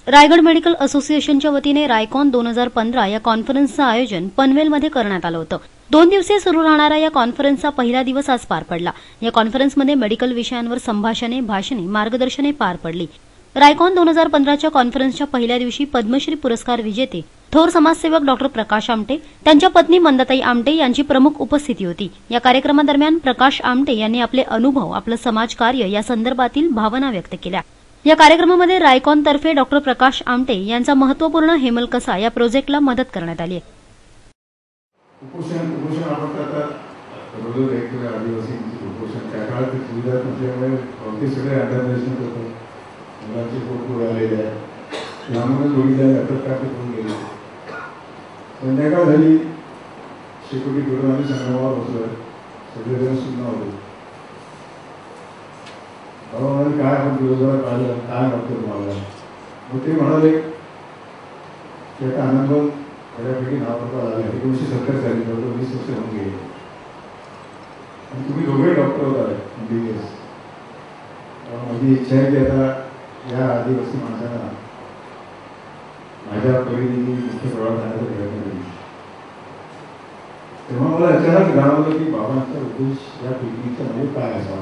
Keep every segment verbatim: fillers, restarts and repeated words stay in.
Raigad medical असोसिएशनच्या वतीने रायकॉन दोन हजार पंधरा या कॉन्फरन्सचं आयोजन पनवेलमध्ये करण्यात आलं होतं। दोन दिवसीय सुरू राहणाऱ्या या कॉन्फरन्सचा पहिला दिवस आज पार पडला। या कॉन्फरन्समध्ये मेडिकल विषयांवर संभाषणे, भाषणे, मार्गदर्शने पार पडली। रायकॉन दोन हजार पंधराच्या कॉन्फरन्सच्या पहिल्या दिवशी पद्मश्री पुरस्कार विजेते थोर समाजसेवक डॉक्टर प्रकाश आमटे, त्यांच्या पत्नी मंदाताई आमटे यांची प्रमुख उपस्थिती होती। या कार्यक्रमादरम्यान प्रकाश आमटे यांनी आपले अनुभव, आपलं समाजकार्य या संदर्भातील भावना व्यक्त केल्या। या कार्यक्रमामध्ये रायकॉन तर्फे डॉक्टर प्रकाश आमटे यांचा महत्त्वपूर्ण हेमलकसा या प्रोजेक्टला मदत करण्यात आली। कुपोषण कुपोषण आपण आता रोज ऐकतो आदिवासी कुपोषण त्या काळात सुविधा नसल्यामुळे अगदी सगळे अंडरनेशनल होतं, मुलांचे पोट आलेले आहे, लहान जोडीला जातात का ते करून गेले। संध्याकाळ झाली, शेकोटी करून आम्ही संगमावर बसलो, सगळेजण सुद्धा होतो। बाबा म्हणाले काय आपण दिवसभरात पाहिलं, काय वाटतं तुम्हाला? मग ते म्हणाले त्याचा आनंद बऱ्यापैकी नावाचा झाला। एकोणीसशे सत्तर साली जवळजवळ वीस वर्ष होऊन गेले आणि तुम्ही दोघे डॉक्टर होता एम बी बी एस। माझी इच्छा आहे की आता या आदिवासी माणसांना माझ्या परीने मुख्य प्रवाह करण्याचा प्रयत्न करेन। तेव्हा मला अचानक जाणवलं की बाबांचा उद्देश या पिकनिकचा म्हणजे काय असावा।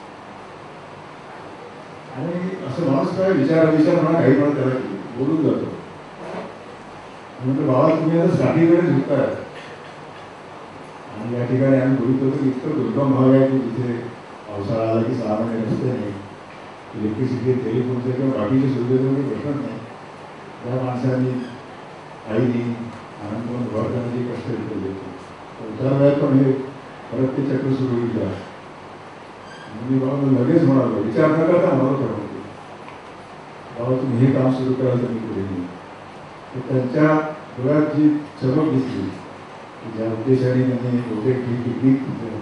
आणि असं माणूस काय विचार विचार म्हणा काही म्हणा त्याला बोलून जातो। म्हटलं बाबा तुम्ही आता साठीकडे झुकताय आणि या ठिकाणी आम्ही बघितलं की इतकं दुर्गम भाग आहे की जिथे पावसाळा आला की सहा महिने रस्ते नाही, इलेक्ट्रिसिटी, टेलिफोनचे किंवा बाकीच्या सुविधेचा काही प्रश्न नाही। त्या माणसांनी आईनी आनंदवन घर करण्याची कष्ट घेतले देतो उतारवायत पण हे परत ते चक्र सुरू केलं। मी बाबा लगेच म्हणालो विचार न करता म्हणालो ठरवतो बाबा तुम्ही हे काम सुरू कराल तर मी पुढे येईन। तर त्यांच्या डोळ्यात जी चमक दिसली की ज्या उद्देशाने त्यांनी एवढे पिकनिक